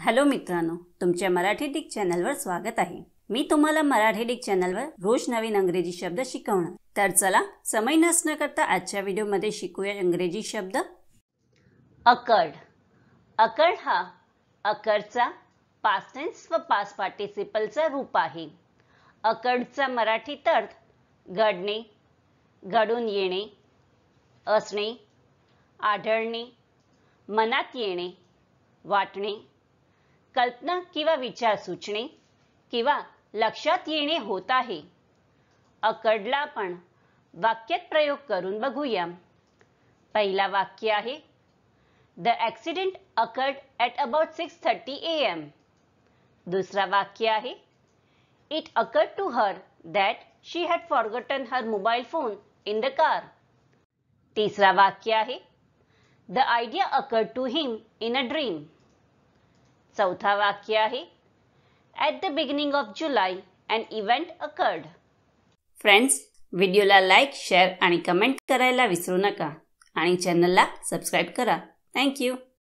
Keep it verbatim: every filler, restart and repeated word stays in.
Hello मित्रांनो, तुमच्या Marathi Dick चॅनलवर स्वागत आहे। मी तुम्हाला मराठी डिक चॅनलवर रोज नवीन इंग्रजी शब्द शिकवणार। तर चला समय नष्ट न करता आजच्या व्हिडिओमध्ये शिकूया इंग्रजी शब्द। अकर्ड। अकर्ड हा अकरचा पास्ट टेन्स व पास्ट पार्टिसिपलचा रूप आहे। अकर्डचा मराठीत अर्थ घडणे, घडून येणे, असणे, आढळणे, मनात येणे, वाटणे, कल्पना किंवा विचार सुचणे किंवा लक्षात येणे होत आहे। अकर्डला आपण वाक्यात प्रयोग करून बघूया। पहिला वाक्य आहे The accident occurred at about six thirty a m दुसरा वाक्य आहे It occurred to her that she had forgotten her mobile phone in the car. तिसरा वाक्य आहे The idea occurred to him in a dream. चौथा वाक्य आहे At the beginning of July an event occurred. Friends, व्हिडिओला like, share आणि comment करायला विसरू नका आणि चॅनलला सबस्क्राइब करा। Thank you.